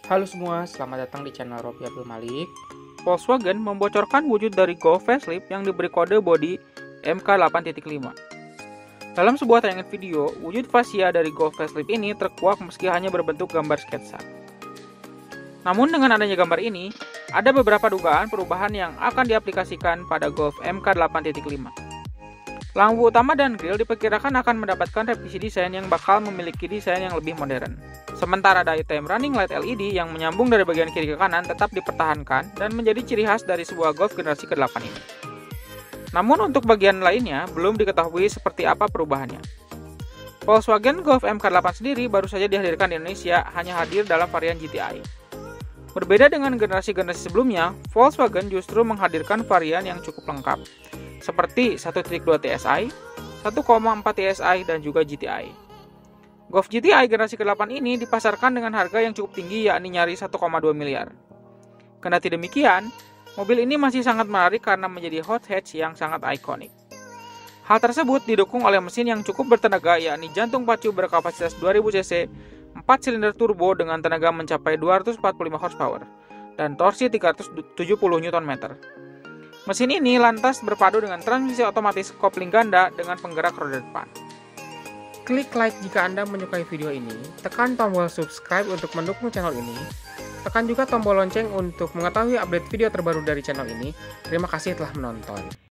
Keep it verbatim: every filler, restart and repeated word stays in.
Halo semua, selamat datang di channel Robi Abdul Malik. Volkswagen membocorkan wujud dari Golf facelift yang diberi kode bodi M K delapan titik lima. Dalam sebuah tayangan video, wujud fascia dari Golf facelift ini terkuak meski hanya berbentuk gambar sketsa. Namun dengan adanya gambar ini, ada beberapa dugaan perubahan yang akan diaplikasikan pada Golf M K delapan titik lima. Lampu utama dan grill diperkirakan akan mendapatkan revisi desain yang bakal memiliki desain yang lebih modern. Sementara daytime running light L E D yang menyambung dari bagian kiri ke kanan tetap dipertahankan dan menjadi ciri khas dari sebuah Golf generasi kedelapan ini. Namun untuk bagian lainnya belum diketahui seperti apa perubahannya. Volkswagen Golf M K delapan sendiri baru saja dihadirkan di Indonesia, hanya hadir dalam varian G T I. Berbeda dengan generasi-generasi sebelumnya, Volkswagen justru menghadirkan varian yang cukup lengkap, seperti satu titik dua T S I, satu koma empat T S I, dan juga G T I. Golf G T I generasi kedelapan ini dipasarkan dengan harga yang cukup tinggi, yakni nyaris satu koma dua miliar. Kendati demikian, mobil ini masih sangat menarik karena menjadi hot hatch yang sangat ikonik. Hal tersebut didukung oleh mesin yang cukup bertenaga, yakni jantung pacu berkapasitas dua ribu cc, empat silinder turbo dengan tenaga mencapai dua ratus empat puluh lima horsepower, dan torsi tiga ratus tujuh puluh newton meter. Mesin ini lantas berpadu dengan transmisi otomatis kopling ganda dengan penggerak roda depan. Klik like jika Anda menyukai video ini, tekan tombol subscribe untuk mendukung channel ini, tekan juga tombol lonceng untuk mengetahui update video terbaru dari channel ini. Terima kasih telah menonton.